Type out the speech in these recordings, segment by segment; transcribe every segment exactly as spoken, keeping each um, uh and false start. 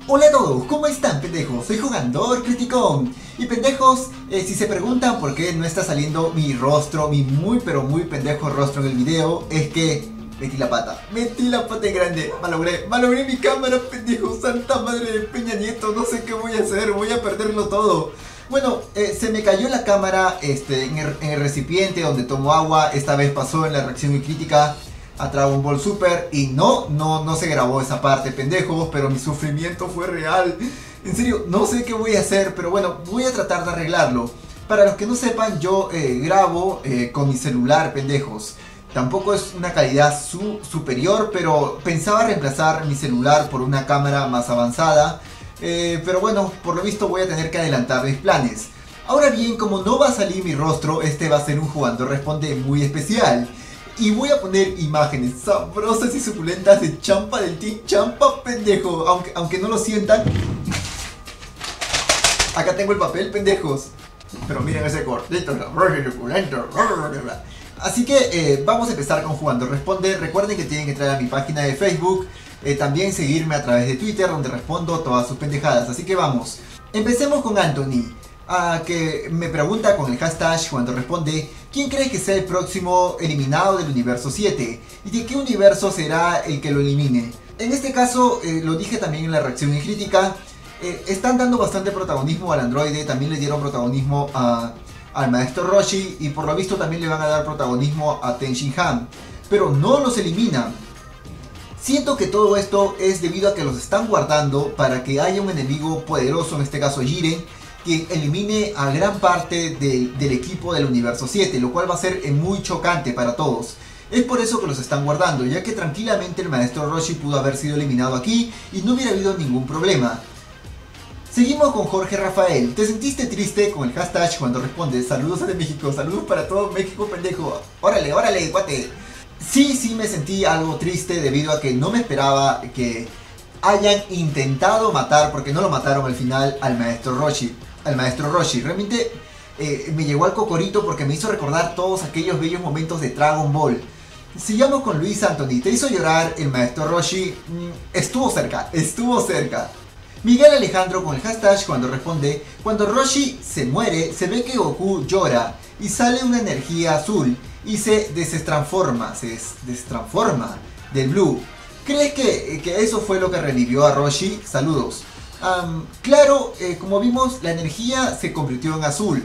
Hola a todos, ¿cómo están, pendejos? Soy Jugador Criticón. Y pendejos, eh, si se preguntan por qué no está saliendo mi rostro, mi muy pero muy pendejo rostro en el video, es que metí la pata. Metí la pata en grande, malogré, malogré mi cámara, pendejos. Santa madre de Peña Nieto, no sé qué voy a hacer, voy a perderlo todo. Bueno, eh, se me cayó la cámara este, en, el, en el recipiente donde tomo agua. Esta vez pasó en la reacción y crítica a Dragon Ball Super y no, no, no se grabó esa parte, pendejos, pero mi sufrimiento fue real. En serio, no sé qué voy a hacer, pero bueno, voy a tratar de arreglarlo. Para los que no sepan, yo eh, grabo eh, con mi celular, pendejos. Tampoco es una calidad su superior, pero pensaba reemplazar mi celular por una cámara más avanzada. Eh, pero bueno, por lo visto voy a tener que adelantar mis planes. Ahora bien, como no va a salir mi rostro, este va a ser un Jugador Responde muy especial. Y voy a poner imágenes sabrosas y suculentas de Champa del Team Champa, pendejo. Aunque, aunque no lo sientan. Acá tengo el papel, pendejos. Pero miren ese cortito. Así que eh, vamos a empezar con Jugador Responde. Recuerden que tienen que entrar a mi página de Facebook. Eh, también seguirme a través de Twitter, donde respondo todas sus pendejadas. Así que vamos. Empecemos con Anthony. Uh, que me pregunta con el hashtag cuando responde: ¿quién cree que sea el próximo eliminado del universo siete? ¿Y de qué universo será el que lo elimine? En este caso, eh, lo dije también en la reacción y crítica, eh, están dando bastante protagonismo al androide, también le dieron protagonismo a, al maestro Roshi y por lo visto también le van a dar protagonismo a Ten Shin Han, pero no los eliminan. Siento que todo esto es debido a que los están guardando para que haya un enemigo poderoso, en este caso Jiren, que elimine a gran parte de, del equipo del universo siete, lo cual va a ser muy chocante para todos. Es por eso que los están guardando, ya que tranquilamente el maestro Roshi pudo haber sido eliminado aquí y no hubiera habido ningún problema. Seguimos con Jorge Rafael. ¿Te sentiste triste con el hashtag cuando respondes? Saludos desde México, saludos para todo México, pendejo. Órale, órale, cuate. Sí, sí me sentí algo triste debido a que no me esperaba que hayan intentado matar, porque no lo mataron al final, al maestro Roshi. Al maestro Roshi, realmente eh, me llegó al cocorito porque me hizo recordar todos aquellos bellos momentos de Dragon Ball. Sigamos con Luis Anthony. ¿Te hizo llorar el maestro Roshi? Mm, estuvo cerca, estuvo cerca. Miguel Alejandro con el hashtag cuando responde: cuando Roshi se muere, se ve que Goku llora y sale una energía azul y se destransforma, se des destransforma del Blue. ¿Crees que, que eso fue lo que revivió a Roshi? Saludos. Um, claro, eh, como vimos, la energía se convirtió en azul.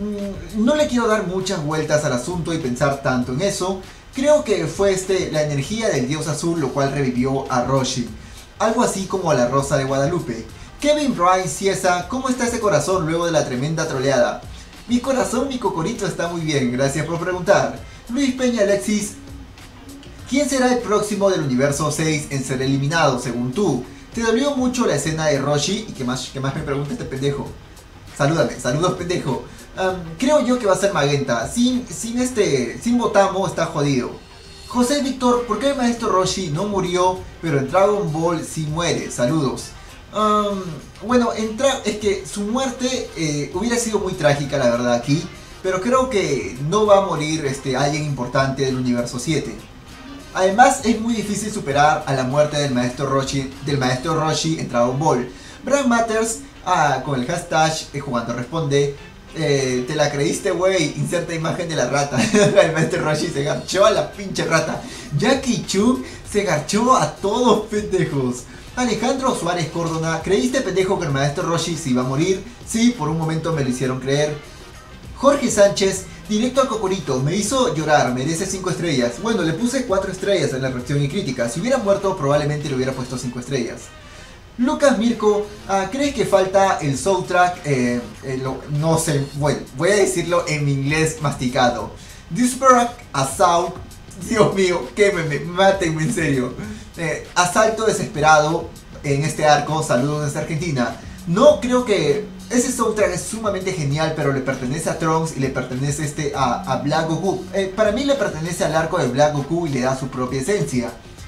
Mm, no le quiero dar muchas vueltas al asunto y pensar tanto en eso. Creo que fue este, la energía del dios azul lo cual revivió a Roshi. Algo así como a la Rosa de Guadalupe. Kevin Brian Ciesa, ¿cómo está ese corazón luego de la tremenda troleada? Mi corazón, mi cocorito está muy bien, gracias por preguntar. Luis Peña Alexis: ¿quién será el próximo del universo seis en ser eliminado, según tú? ¿Te dolió mucho la escena de Roshi? ¿Y qué más, qué más me pregunta este pendejo? Salúdame, saludos pendejo. Um, creo yo que va a ser Magenta. Sin, sin este, sin Botamo está jodido. José Víctor, ¿por qué el maestro Roshi no murió, pero en Dragon Ball sí muere? Saludos. Um, bueno, entra, es que su muerte eh, hubiera sido muy trágica, la verdad, aquí. Pero creo que no va a morir este, alguien importante del universo siete. Además, es muy difícil superar a la muerte del maestro Roshi, del maestro Roshi en Dragon Ball. Brand Matters, ah, con el hashtag eh, Jugando Responde: eh, ¿te la creíste, güey? Inserta imagen de la rata. El maestro Roshi se garchó a la pinche rata. Jackie Chu se garchó a todos, pendejos. Alejandro Suárez Córdoba: ¿creíste, pendejo, que el maestro Roshi se iba a morir? Sí, por un momento me lo hicieron creer. Jorge Sánchez: directo al cocorito, me hizo llorar, merece cinco estrellas. Bueno, le puse cuatro estrellas en la reacción y crítica. Si hubiera muerto, probablemente le hubiera puesto cinco estrellas. Lucas Mirko: uh, ¿crees que falta el soundtrack? Eh, eh, lo, no sé, bueno, voy a decirlo en mi inglés masticado. Desperate Assault. Dios mío, quémeme, mátenme en serio. Eh, asalto desesperado en este arco, saludos desde Argentina. No creo que... Ese soundtrack es sumamente genial, pero le pertenece a Trunks y le pertenece este a, a Black Goku. Eh, para mí le pertenece al arco de Black Goku y le da su propia esencia.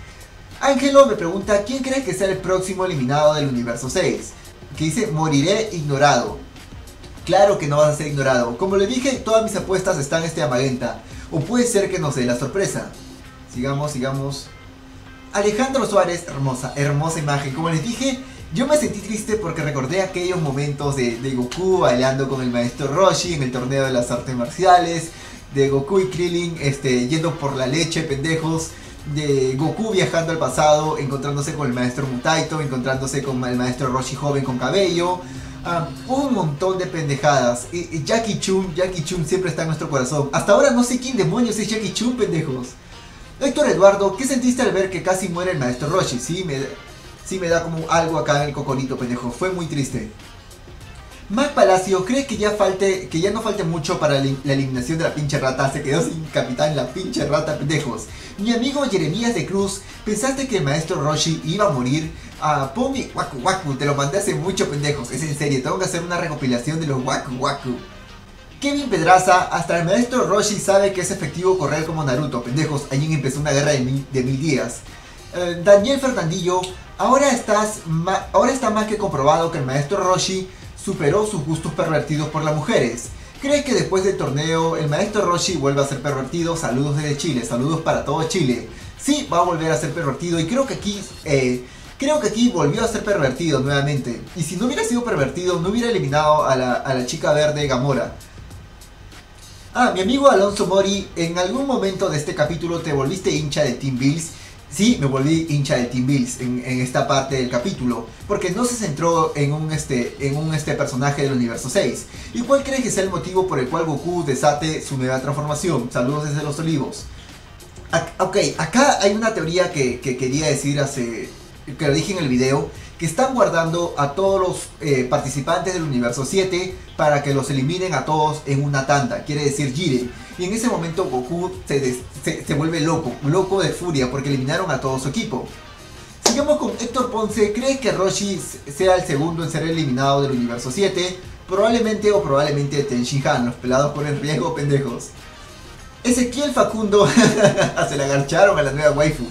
Ángelo me pregunta: ¿quién crees que sea el próximo eliminado del universo seis? Que dice: moriré ignorado. Claro que no vas a ser ignorado. Como le dije, todas mis apuestas están este a Magenta. O puede ser que nos dé la sorpresa. Sigamos, sigamos. Alejandro Suárez, hermosa, hermosa imagen. Como les dije, Yo me sentí triste porque recordé aquellos momentos de, de Goku bailando con el maestro Roshi en el torneo de las artes marciales, de Goku y Krillin este, yendo por la leche, pendejos, de Goku viajando al pasado, encontrándose con el maestro Mutaito, encontrándose con el maestro Roshi joven con cabello. Um, un montón de pendejadas. Y, y Jackie Chun, Jackie Chun siempre está en nuestro corazón. Hasta ahora no sé quién demonios es Jackie Chun, pendejos. Héctor Eduardo, ¿qué sentiste al ver que casi muere el maestro Roshi? Sí, me, sí me da como algo acá en el cocorito, pendejo. Fue muy triste. Mac Palacio, ¿crees que ya falte, que ya no falte mucho para la eliminación de la pinche rata? Se quedó sin capitán la pinche rata, pendejos. Mi amigo Jeremías de Cruz, ¿pensaste que el maestro Roshi iba a morir? Ah, pon mi waku waku, te lo mandé hace mucho, pendejos. Es en serio, tengo que hacer una recopilación de los waku waku. Kevin Pedraza, hasta el maestro Roshi sabe que es efectivo correr como Naruto, pendejos. Allí empezó una guerra de mil, de mil días. Eh, Daniel Fernandillo, ahora, estás ahora está más que comprobado que el maestro Roshi superó sus gustos pervertidos por las mujeres. ¿Crees que después del torneo el maestro Roshi vuelva a ser pervertido? Saludos desde Chile, saludos para todo Chile. Sí, va a volver a ser pervertido y creo que aquí, eh, creo que aquí volvió a ser pervertido nuevamente. Y si no hubiera sido pervertido, no hubiera eliminado a la, a la chica verde Gamora. Ah, mi amigo Alonso Mori, en algún momento de este capítulo te volviste hincha de Team Bills. Sí, me volví hincha de Team Bills en, en esta parte del capítulo, porque no se centró en un, este, en un este personaje del universo seis. ¿Y cuál crees que sea el motivo por el cual Goku desate su nueva transformación? Saludos desde Los Olivos. A ok, acá hay una teoría que, que quería decir hace... que lo dije en el video, que están guardando a todos los eh, participantes del universo siete para que los eliminen a todos en una tanda, quiere decir Jiren. Y en ese momento Goku se, des, se, se vuelve loco, loco de furia porque eliminaron a todo su equipo. Sigamos con Héctor Ponce, ¿crees que Roshi sea el segundo en ser eliminado del universo siete? Probablemente o probablemente Ten Shin Han, los pelados ponen riesgo, pendejos. Ezequiel Facundo, se le agarcharon a la nueva waifu.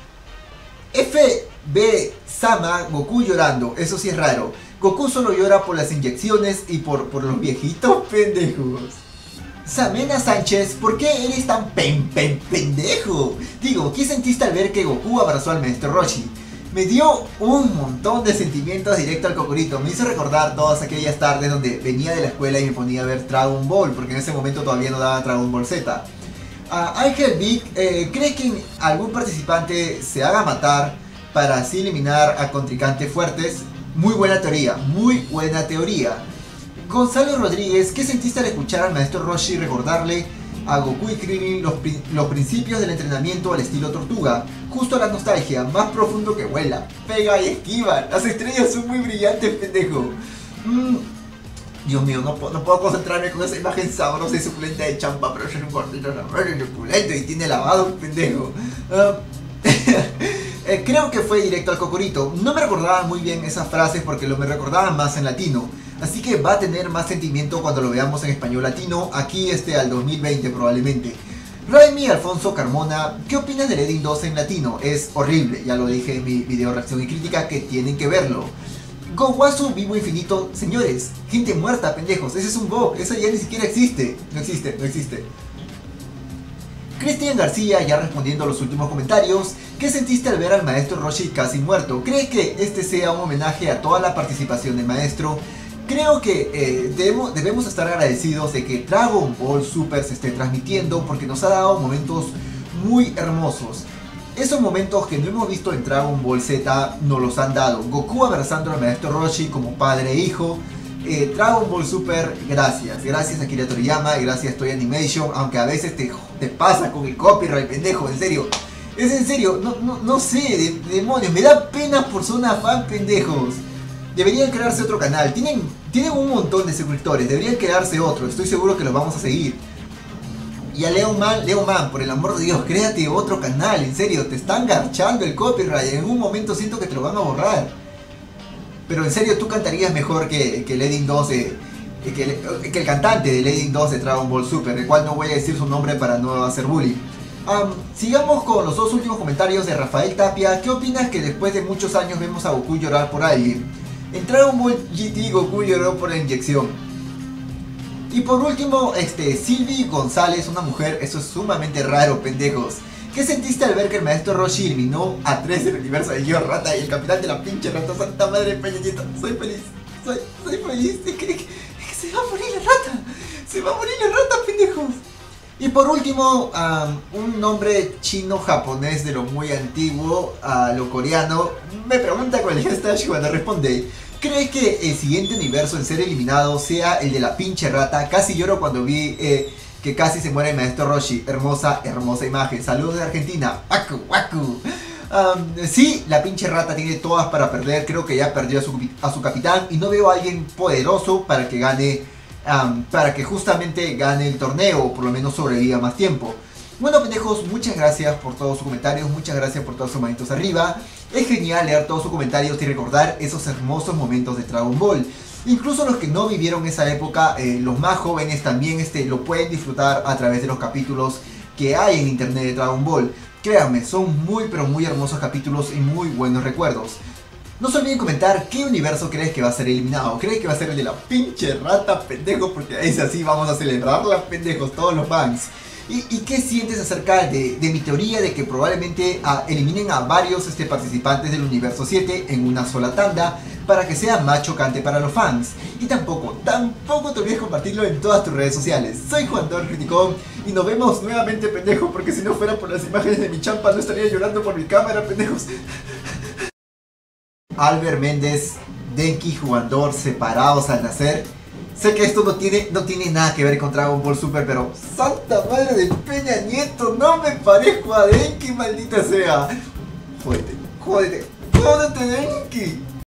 F B Sama, Goku llorando, eso sí es raro. Goku solo llora por las inyecciones y por, por los viejitos pendejos. Samena Sánchez, ¿por qué eres tan pen, pen, pendejo? Digo, ¿qué sentiste al ver que Goku abrazó al maestro Roshi? Me dio un montón de sentimientos directo al cocorito. Me hizo recordar todas aquellas tardes donde venía de la escuela y me ponía a ver Dragon Ball, porque en ese momento todavía no daba Dragon Ball Z. Uh, Ángel Vic, eh, ¿crees que algún participante se haga matar para así eliminar a contrincantes fuertes? Muy buena teoría, muy buena teoría. Gonzalo Rodríguez, ¿qué sentiste al escuchar al maestro Roshi recordarle a Goku y Krillin los, pri los principios del entrenamiento al estilo tortuga? Justo la nostalgia, más profundo que vuela, pega y esquiva. Las estrellas son muy brillantes, pendejo. Mm. Dios mío, no, no puedo concentrarme con esa imagen sabrosa y suculenta de Champa, pero es un gordito suculento y tiene lavado, pendejo. Uh, eh, creo que fue directo al cocorito. No me recordaba muy bien esas frases porque lo me recordaban más en latino. Así que va a tener más sentimiento cuando lo veamos en español latino, aquí este al dos mil veinte probablemente. Raimi Alfonso Carmona, ¿qué opinas de Ledin dos en latino? Es horrible, ya lo dije en mi video reacción y crítica que tienen que verlo. Gowasu Vivo Infinito, señores, gente muerta, pendejos, ese es un bug, eso ya ni siquiera existe. No existe, no existe. Cristian García, ya respondiendo a los últimos comentarios, ¿qué sentiste al ver al maestro Roshi casi muerto? ¿Crees que este sea un homenaje a toda la participación del maestro? Creo que eh, debemos, debemos estar agradecidos de que Dragon Ball Super se esté transmitiendo porque nos ha dado momentos muy hermosos. Esos momentos que no hemos visto en Dragon Ball Z nos los han dado. Goku abrazando al maestro Roshi como padre e hijo. Eh, Dragon Ball Super, gracias. Gracias a Akira Toriyama, gracias a Toei Animation. Aunque a veces te, te pasa con el copyright, pendejo, en serio. Es en serio, no, no, no sé, de, de demonios. Me da pena por Zona Fan, pendejos. Deberían crearse otro canal. Tienen, tienen un montón de suscriptores. Deberían crearse otro. Estoy seguro que los vamos a seguir. Y a Leoman, Leoman, por el amor de Dios, créate otro canal, en serio, te están garchando el copyright, en un momento siento que te lo van a borrar. Pero en serio, tú cantarías mejor que, que Ledin dos, eh, que, que el cantante de Ledin dos de Dragon Ball Super, el cual no voy a decir su nombre para no hacer bullying. Um, sigamos con los dos últimos comentarios de Rafael Tapia. ¿Qué opinas que después de muchos años vemos a Goku llorar por alguien? En Dragon Ball G T, Goku lloró por la inyección. Y por último, este, Silvi González, una mujer, eso es sumamente raro, pendejos. ¿Qué sentiste al ver que el maestro Roshi eliminó a tres del universo de Gyo Rata y el capitán de la pinche rata? Santa madre Peñañito, soy feliz, soy, soy feliz. Es que, es que se va a morir la rata, se va a morir la rata, pendejos. Y por último, um, un nombre chino-japonés de lo muy antiguo a lo coreano me pregunta con el hashtag cuando responde: ¿crees que el siguiente universo en ser eliminado sea el de la pinche rata? Casi lloro cuando vi eh, que casi se muere el maestro Roshi. Hermosa, hermosa imagen. Saludos de Argentina. Waku, waku. Um, sí, la pinche rata tiene todas para perder. Creo que ya perdió a su, a su capitán y no veo a alguien poderoso para que gane, um, para que justamente gane el torneo o por lo menos sobreviva más tiempo. Bueno, pendejos, muchas gracias por todos sus comentarios, muchas gracias por todos sus manitos arriba. Es genial leer todos sus comentarios y recordar esos hermosos momentos de Dragon Ball. Incluso los que no vivieron esa época, eh, los más jóvenes también este, lo pueden disfrutar a través de los capítulos que hay en internet de Dragon Ball. Créanme, son muy pero muy hermosos capítulos y muy buenos recuerdos. No se olviden comentar qué universo crees que va a ser eliminado. ¿Crees que va a ser el de la pinche rata, pendejo? Porque es así, vamos a celebrarla, pendejos, todos los fans. ¿Y, y qué sientes acerca de, de mi teoría de que probablemente a, eliminen a varios este, participantes del universo siete en una sola tanda para que sea más chocante para los fans? Y tampoco, tampoco te olvides compartirlo en todas tus redes sociales. Soy Juandor Criticón y nos vemos nuevamente, pendejo, porque si no fuera por las imágenes de mi champa no estaría llorando por mi cámara, pendejos. Albert Méndez, Denki, Juandor, separados al nacer. Sé que esto no tiene, no tiene nada que ver con Dragon Ball Super, pero ¡santa madre de Peña Nieto! ¡No me parezco a Denki, maldita sea! Jódete, jódete, jódete, Denki.